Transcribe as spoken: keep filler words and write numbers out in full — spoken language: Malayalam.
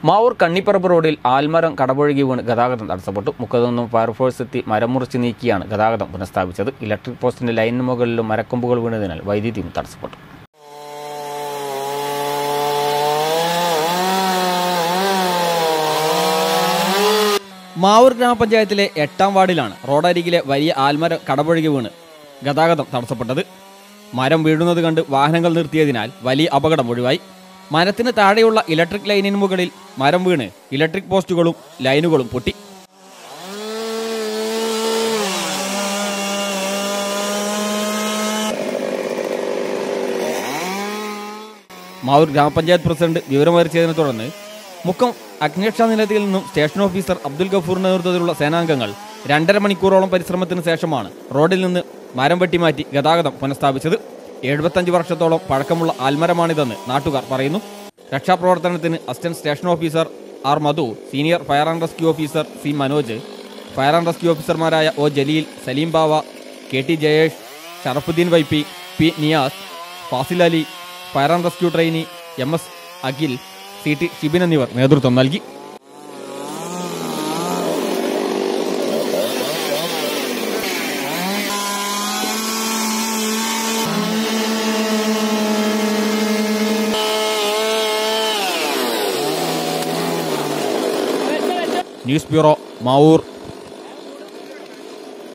മാവൂർ കണ്ണിപ്പറമ്പ് റോഡിൽ ആൽമരം കടപുഴകി വീണ് ഗതാഗതം തടസ്സപ്പെട്ടു. മുക്കത്തൊന്നും ഫയർഫോഴ്സ് എത്തി മരം മുറിച്ച് നീക്കിയാണ് ഗതാഗതം പുനഃസ്ഥാപിച്ചത്. ഇലക്ട്രിക് പോസ്റ്റിന്റെ ലൈനിന് മുകളിലും മരക്കൊമ്പുകൾ വീണതിനാൽ വൈദ്യുതിയും തടസ്സപ്പെട്ടു. മാവൂർ ഗ്രാമപഞ്ചായത്തിലെ എട്ടാം വാർഡിലാണ് റോഡരികിലെ വലിയ ആൽമരം കടപുഴകി വീണ് ഗതാഗതം തടസ്സപ്പെട്ടത്. മരം വീഴുന്നത് കണ്ട് വാഹനങ്ങൾ നിർത്തിയതിനാൽ വലിയ അപകടം ഒഴിവായി. മരത്തിന് താഴെയുള്ള ഇലക്ട്രിക് ലൈനിന് മുകളിൽ മരം വീണ് ഇലക്ട്രിക് പോസ്റ്റുകളും ലൈനുകളും പൊട്ടി. മാവൂർ ഗ്രാമപഞ്ചായത്ത് പ്രസിഡന്റ് വിവരമറിയിച്ചതിനെ തുടർന്ന് മുക്കം അഗ്നിരക്ഷാ നിലയത്തിൽ നിന്നും സ്റ്റേഷൻ ഓഫീസർ അബ്ദുൽ ഗഫൂറിന്റെ നേതൃത്വത്തിലുള്ള സേനാംഗങ്ങൾ രണ്ടര മണിക്കൂറോളം പരിശ്രമത്തിന് ശേഷമാണ് റോഡിൽ നിന്ന് മരം വെട്ടിമാറ്റി ഗതാഗതം പുനഃസ്ഥാപിച്ചത്. എഴുപത്തഞ്ച് വർഷത്തോളം പഴക്കമുള്ള ആൽമരമാണിതെന്ന് നാട്ടുകാർ പറയുന്നു. രക്ഷാപ്രവർത്തനത്തിന് assistant station officer R Madhu, senior fire and rescue officer C Manoj, fire and rescue ഓഫീസർമാരായ O Jaleel, Saleem Bava, K T Jayesh, Sharafuddin Y P, P Niyas, Fazil Ali, fire and rescue trainee M S Akhil, C T Shibin എന്നിവർ നേതൃത്വം നൽകി. News bureau, Mavoor.